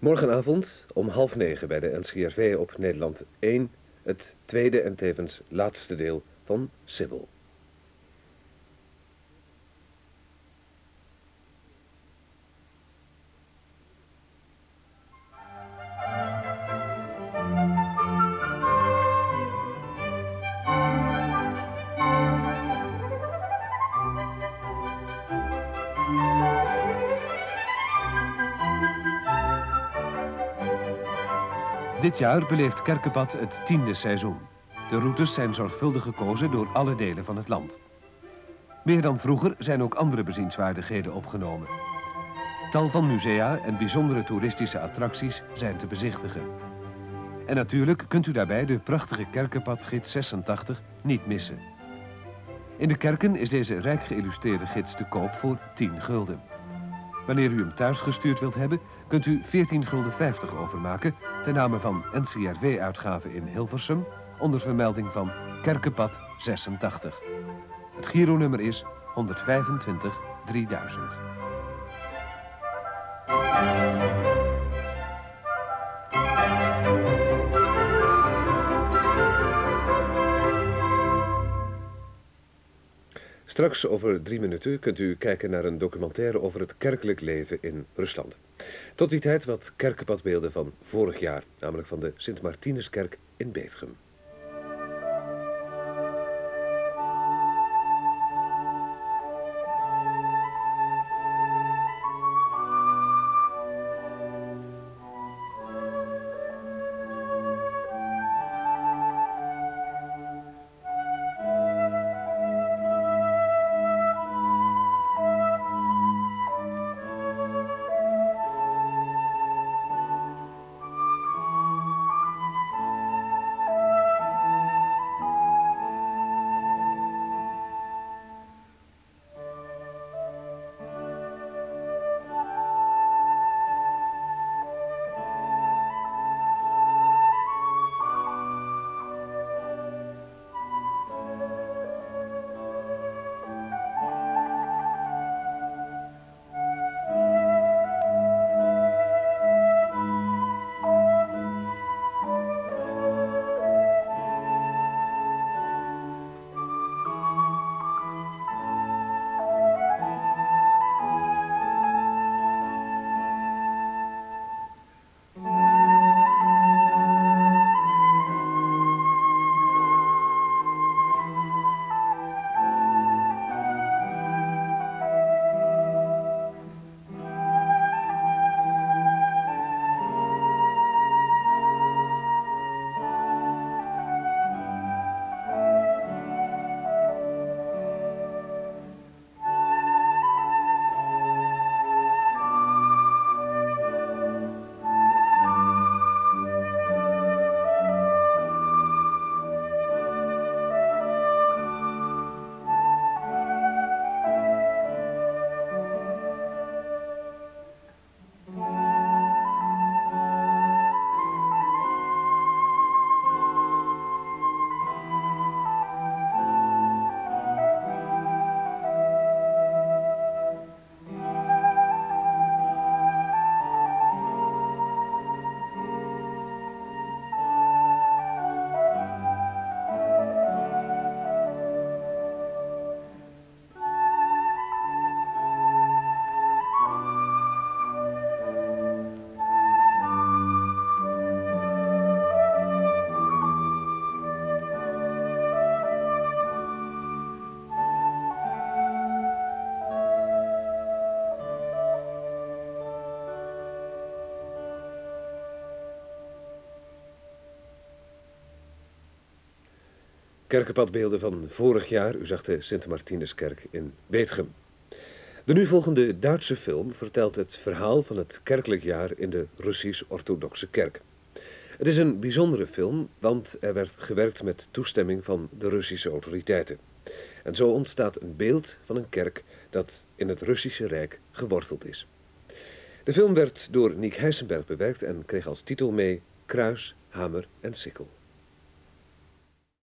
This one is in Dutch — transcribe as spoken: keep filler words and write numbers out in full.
Morgenavond om half negen bij de N C R V op Nederland één, het tweede en tevens laatste deel van Sibyl. Dit jaar beleeft Kerkepad het tiende seizoen. De routes zijn zorgvuldig gekozen door alle delen van het land. Meer dan vroeger zijn ook andere bezienswaardigheden opgenomen. Tal van musea en bijzondere toeristische attracties zijn te bezichtigen. En natuurlijk kunt u daarbij de prachtige Kerkepadgids zesentachtig niet missen. In de kerken is deze rijk geïllustreerde gids te koop voor tien gulden. Wanneer u hem thuis gestuurd wilt hebben, kunt u veertien gulden vijftig overmaken ten name van N C R V-uitgaven in Hilversum onder vermelding van Kerkepad zesentachtig. Het Gironummer is honderdvijfentwintig drieduizend. Straks over drie minuten kunt u kijken naar een documentaire over het kerkelijk leven in Rusland. Tot die tijd wat kerkenpadbeelden van vorig jaar, namelijk van de Sint-Martinuskerk in Beetgem. Kerkenpadbeelden van vorig jaar, u zag de Sint-Martinuskerk in Beetgem. De nu volgende Duitse film vertelt het verhaal van het kerkelijk jaar in de Russisch-Orthodoxe Kerk. Het is een bijzondere film, want er werd gewerkt met toestemming van de Russische autoriteiten. En zo ontstaat een beeld van een kerk dat in het Russische Rijk geworteld is. De film werd door Nick Heisenberg bewerkt en kreeg als titel mee Kruis, Hamer en Sikkel.